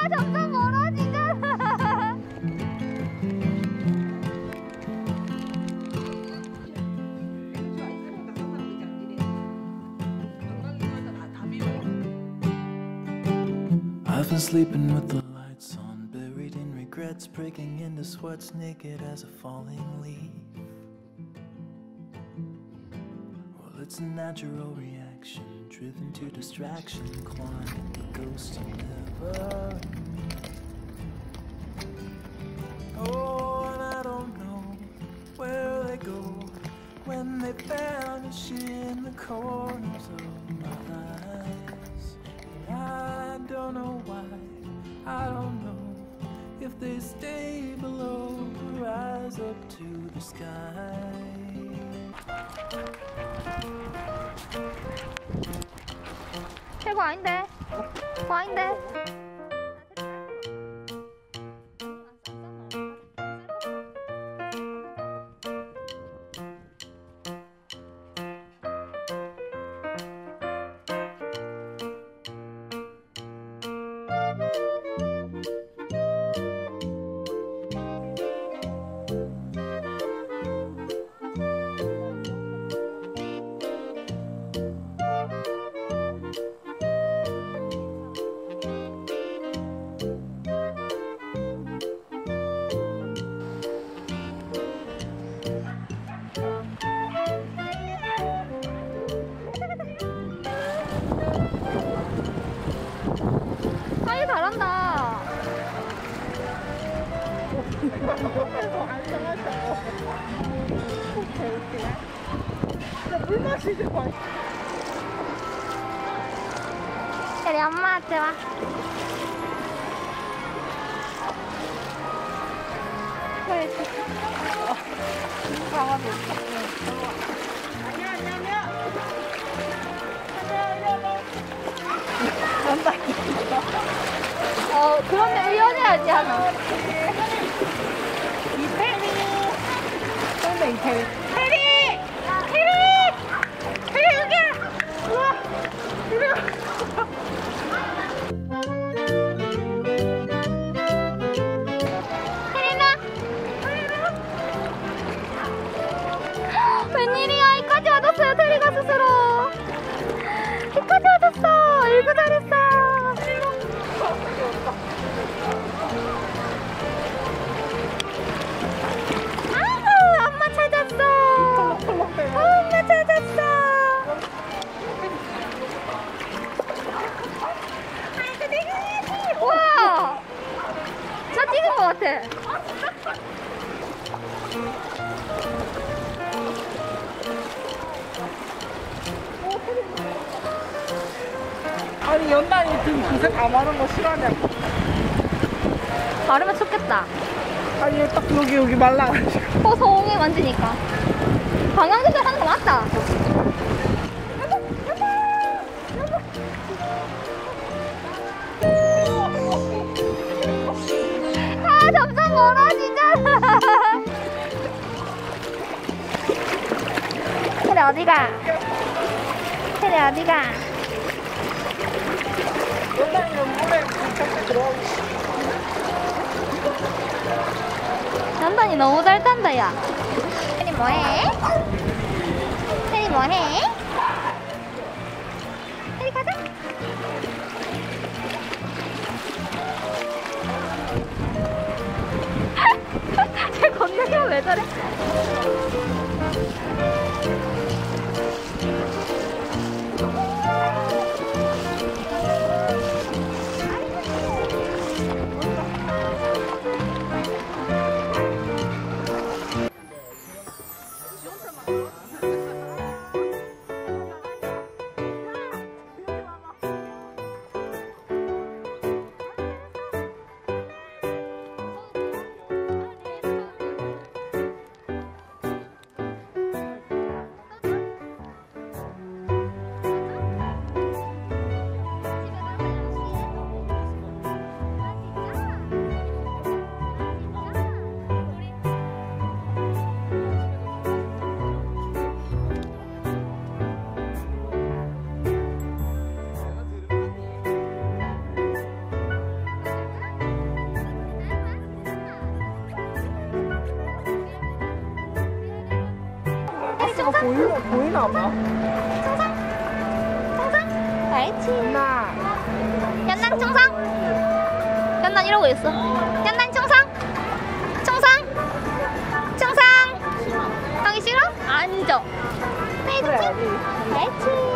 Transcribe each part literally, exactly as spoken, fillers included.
점점 멀어지잖아. I've been sleeping with the lights on, buried in regrets, breaking into what's naked as a falling leaf. Well, it's a natural reaction, driven to distraction, climb the ghost you never meet. Oh, and I don't know where they go when they vanish in the corners of my eyes. I don't know why, I don't know if they stay below or rise up to the sky. 최고 아닌데? 그거 아닌데? 사이 잘한다. 물 마시지 마. 우리 엄마한테 와. 강아지. 안녕 안녕 안녕. 안녕 어, 그러면 의연해야지 하나. 이태리. 근데 이태리. 테리! 테리! 테리 여기야! 우와. 이리 와. 테리나? 웬일이야? 이까지 와줬어요, 테리가 스스로. 이까지 와줬어. 일구 잘했어. 아우, 엄마 찾았어. 엄마 찾았어. 아이고, 내가 해야지. 우와! 저 찍은 것 같아. 아니 연단이 등 구색 다 마른 거 싫어하냐고. 마르면 춥겠다. 아니 딱 여기 여기 말라가지고. 어, 성에 만지니까. 방향 조절하는 거 맞다. 아, 점점 멀어지잖아. 테리 어디가? 테리 어디가? 연단이는 물에 묻혀서 들어가고 싶어. 연단이 너무 잘 탄다, 야. 테리 뭐해? 테리 뭐해? 테리 가자. 쟤 건너면 왜 저래? 보이나, 보이나 봐. 청상 청상 알지. 나. 연난 청상. 연난 이러고 있어. 연난 청상. 청상. 청상. 하기 싫어? 앉아. 그래, 알지. 알지.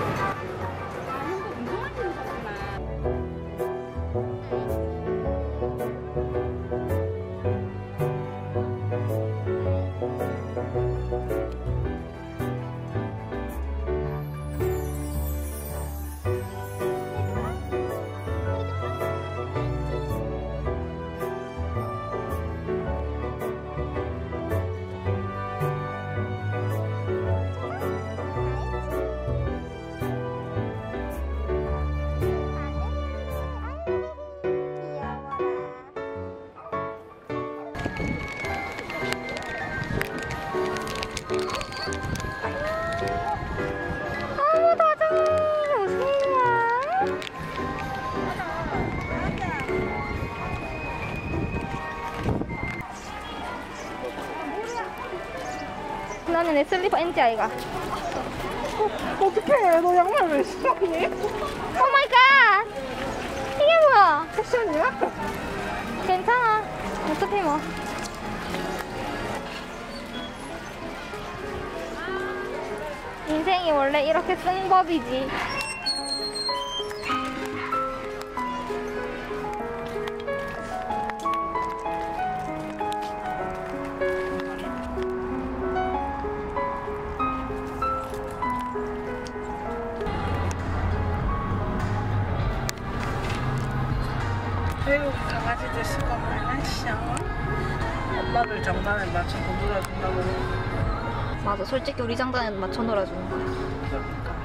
아우 다정 오세요. 나는 내 슬리퍼 엔지 아이가. 어, 어떡해. 너 양말 왜 신었니? 오 마이 갓. 이게 뭐야? 패션이야? 괜찮아. 어차피 뭐. 인생이 원래 이렇게 쓴 법이지. 태국 강아지들 쓰고 말란 샤워. 엄마들 장난에 맞춰 못 놀아준다고. 맞아. 솔직히 우리 장단에 맞춰 놀아주는 거야. 그러니까.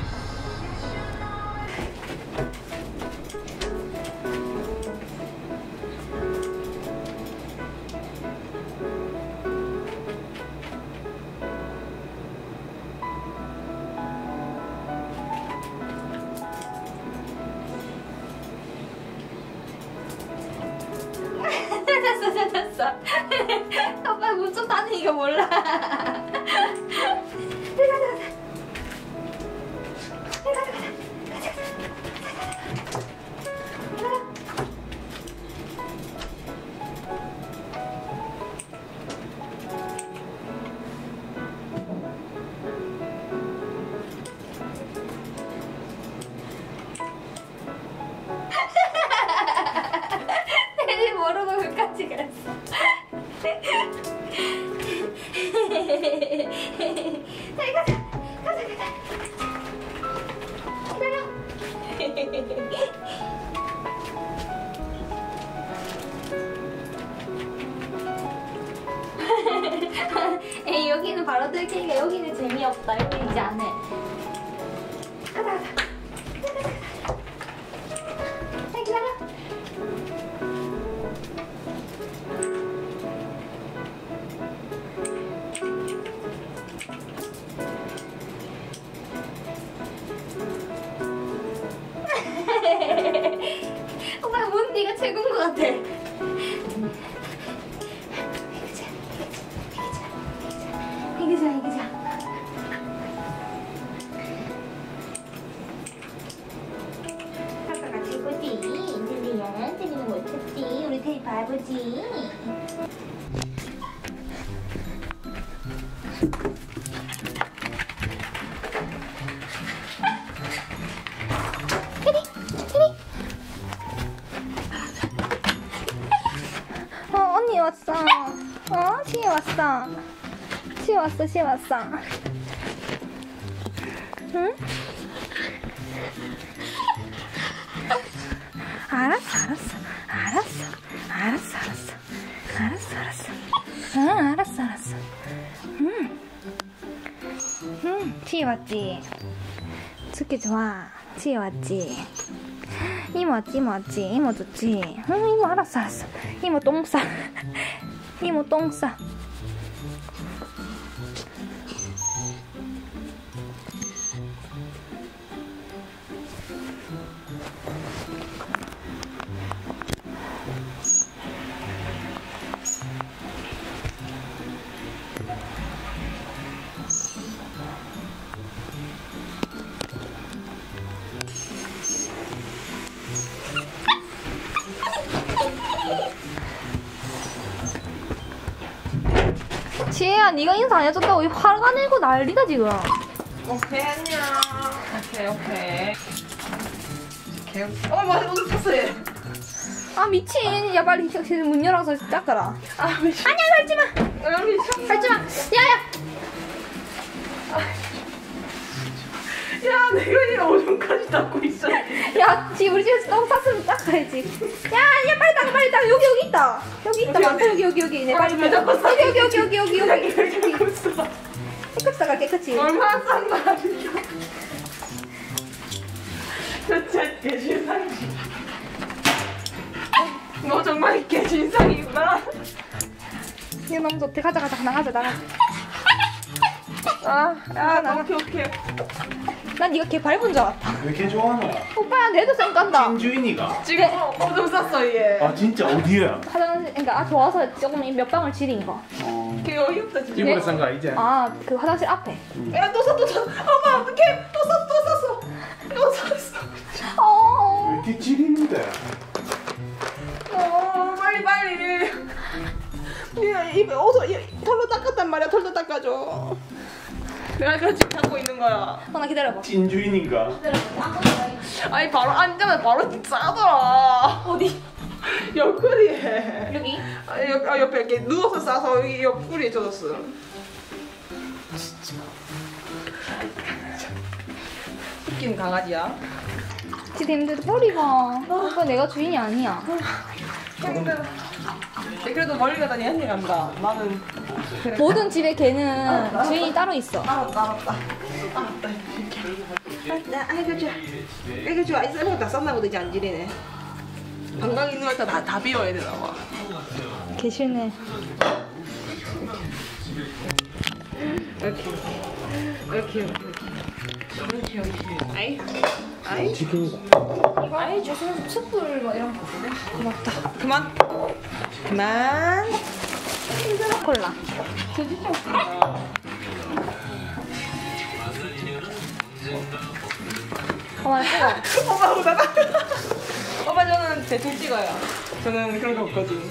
찾았어 찾았어. 오빠 물좀 타는 이거 몰라. 테리 모르고 끝까지 갔어. 테리 가자 가자 가자. 기다려. 에이 여기는 바로 들키니까 여기는 재미없다. 여기는 이제 안 해. 가자 가자. 가자 가자 가자. 자 기다려. 오빠 뭔 네가 최고인 것 같아. 이기자 이기자 이기자. 아빠가 최고지. 테리야 테리는 못 찾지. 우리 테리 바보지. 테리 테리. 어 언니 왔어. 어 시에 왔어. 시에 왔어 시에 왔어. 응? 알았어 알았어 알았어 알았어 알았어 알았어 알았어. 응 알았어 알았어. 응. 응 시에 왔지. 듣기 좋아. 시에 왔지. 이모 왔지 이모 왔지 이모 좋지. 응 이모 알았어 알았어. 이모 똥 싸. 이모 똥 싸. 지혜야, 네가 인사 안 해줬다고 화가 내고 난리다 지금. 오케이 안녕. 오케이 오케이. 오케이. 어 맞아 오늘 탔어 얘. 아 미친. 야 빨리 문 열어서 닦아라. 아 미친. 아니야 밟지 마. 아 미친. 밟지 마. 야야. 야 내가 이 오줌까지 닦고 있어. 야, 지 우리 집에서 똥 쌌으면 닦아야지. 야, 야 빨리 닦아 빨리 닦아. 여기 여기 있다. 여기 있다. 많다 여기 여기 여기. 네 빨리. 왜 자꾸 싸? 여기 여기 여기 여기 여기 여기. 닦고 있어. 깨끗이 닦아 깨끗이. 얼마나 싼 말이야. 진짜 개신상이지. 너 정말 개신상이구나. 이거 너무 좋대. 가자 가자 나가자 나가. 아, 야, 나가. 오케이 오케이. 난 네가 걔 밟은 줄 알았다. 왜 이렇게 좋아하노? 오빠야 내도 쌩 깐다. 찐주인이가? 지금 오줌 쌌어 얘. 아 진짜 어디야? 화장실 그러니까 아 좋아서 조금 몇 방울 지린 거. 어... 걔 어이없다 진짜. 일부러 싼거 아니지? 아 그 화장실 앞에. 야, 또 쌌, 또 쌌. 엄마 어떡해? 또 쌌, 또 쌌어. 또 쌌어. 왜 어. 이렇게 찌리는데? 어, 빨리 빨리. 야, 입에 어서 털로 닦았단 말이야. 털로 닦아줘. 내가 같이 닦고 있는 거야. 어나 기다려봐. 찐주인인가? 기다려봐. 아니 바로 앉으면 바로 싸더라. 어디? 옆구리에. 여기? 아, 옆, 아 옆에 이렇게 누워서 싸서 여기 옆구리에 젖었어. 웃긴 강아지야. 진짜 힘들다. 머리가. 오빠 내가 주인이 아니야. 힘들어. 그래도 멀리 가다니 한일 간다. 나는 그래. 모든 집에 걔는 주인이 따로 있어. 알았다 알았다. 알았다. 나 아이고 좋아. 아이고 좋아. 이 쌀먹 다 쌌나 보다. 이제 안 지리네. 방광 있는 걸 다 다 비워야 되나 봐. 개 싫네. 이렇게 이렇게 이렇게 이렇게. 아이 아이. 치킨이다. 이거 아예 주스는 숯불 뭐 이런 거 같은데? 고맙다. 그만 그만. 콜라. 어머나 뜨거. 오빠 오다가 오빠 저는 대충 찍어요. 저는 그런 거 없거든.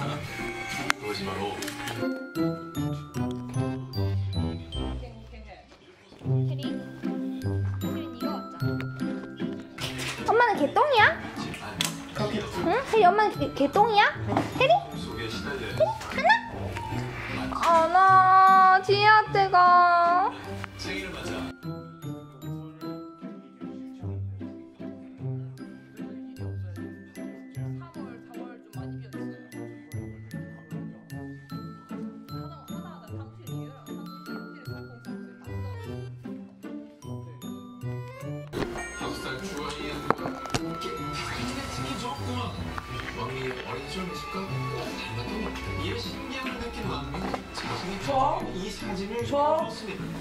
혜리? 혜리 네가 왔잖아. 엄마는 개똥이야? 응? 혜리 엄마는 개, 개똥이야? 혜리? 혜리? 하나? 아나 지혜한테 가. 좋아? 좋아?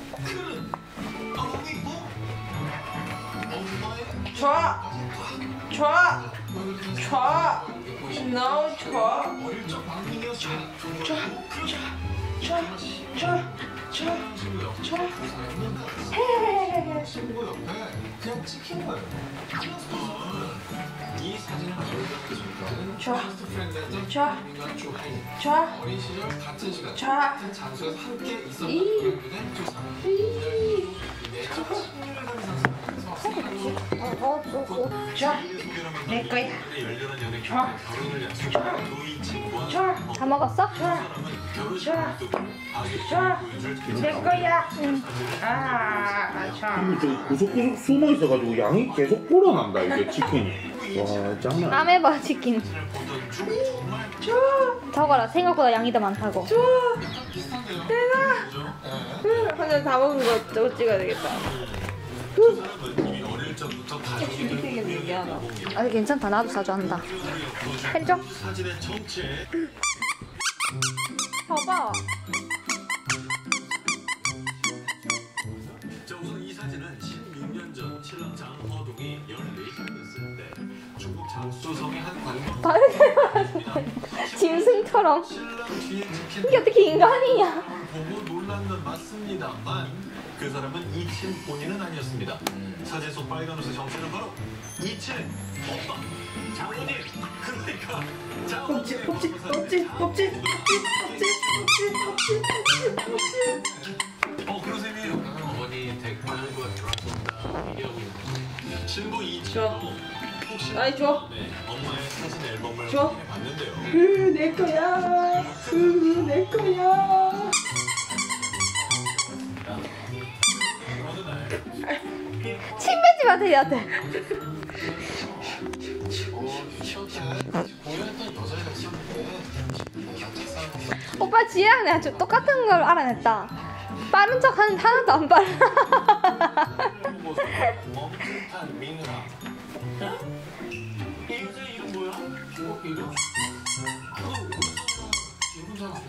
좋아? 좋아? 좋아? 너무 좋아? 좋아? 좋아? 좋아? 좋아? 좋아? 헤헤헤헤. 그냥 찍힌 거예요. 이 사진을 보여드리는 좋아. 베스트 프렌드였던 좋아. 민간 조하이. 좋아? 어린 시절 같은 시간, 좋아. 같은 장소에서 함께 있었던 이. 프렌드된 조사. 내적 친밀감이 상승해서 좋아? 내 거야. 열렬한 연애 좋아. 결혼을 약속한 도희 친구와 좋아? 다 먹었어? 좋아? 결혼식 좋아. 앞두고 아기 좋아? 보여줄 내 거야. 아, 좋아. 이거 저 구석구석 숨어 있어가지고 양이 계속 불어난다 이게 치킨이. 와 장난. 까매봐 치킨. 보던 중 정말 좋아. 적어라. 생각보다 양이 더 많다고. 좋아. 비슷한데요? 내가 한 잔 다 먹은 거 저거 찍어야 되겠다. 이미 어릴 적부터 가족이 된 되게 미안하다. 아 괜찮다. 나도 자주 한다. 해줘. 사진의 정체. 봐봐. 자, 우선 이 사진은 십육 년 전 신랑 장허동이 열네 살이었을 때 중국 장수성의 한 관광 다르게 말하지. 짐승처럼. 신랑 뒤에 찍힌 이게 어떻게 인간이냐? 걸 보고 놀란 건 맞습니다만 그 사람은 이친 본인은 아니었습니다. 사진 속 빨간 옷의 정체는 바로 이친 오빠 장모님. 그러니까 장모님. 껍질, 껍질, 껍질, 껍질, 껍질, 껍질, 껍질, 껍질. 어 그런 셈이에요. 어머니 댁방과 결혼한다 얘기하고 있는 친구 이친도 혹시 아이, 줘. 네, 엄마의 사진 앨범을 줘. 확인해 봤는데요. 으, 내 거야. 으, 내 거야. 어느 날 침 뱉지 마, 대리한테. 보였던 여자애가 있었는데 오빠 지혜랑 내가 좀 똑같은 걸 알아냈다. 빠른 척 하는데 하나도 안 빨라. 멈칫한 민우라. 이 여자 이름 뭐야? 어, 이름? 그거 이름잖아.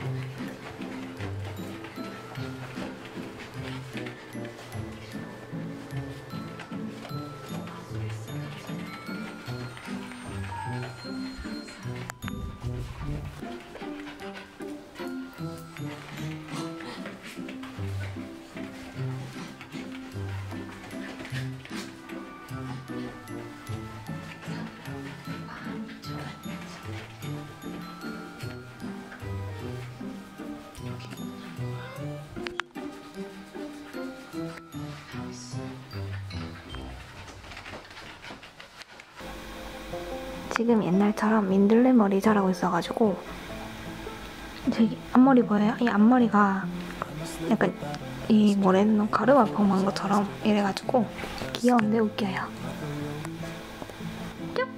지금 옛날처럼 민들레 머리 자라고 있어가지고 저기 앞머리 보여요? 이 앞머리가 약간 이 뭐라 해야 되나 가르마 펌한 것처럼 이래가지고 귀여운데 웃겨요. 쭉!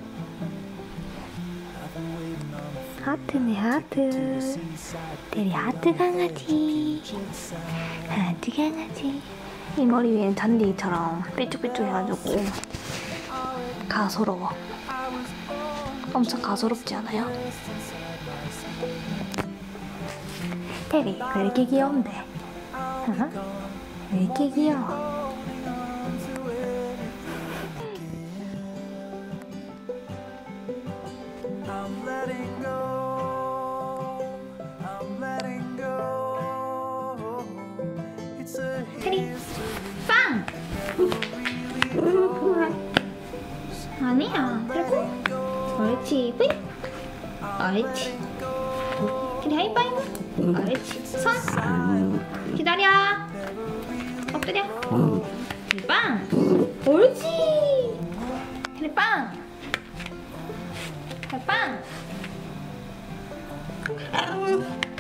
하트네 하트. 대리 하트 강아지. 하트 강아지. 이 머리 위엔 잔디처럼 삐쭉삐쭉 해가지고 가소로워. 엄청 가소롭지 않아요? 테리 왜 이렇게 귀여운데? 어? 왜 이렇게 귀여워? I'm letting go. I'm letting go. It's a 테리 빵! 아니야 그리고 옳지 뿌이 옳지 테리 하이파이브 옳지 손 기다려 엎드려 테리 빵 옳지 테리 빵 테리 빵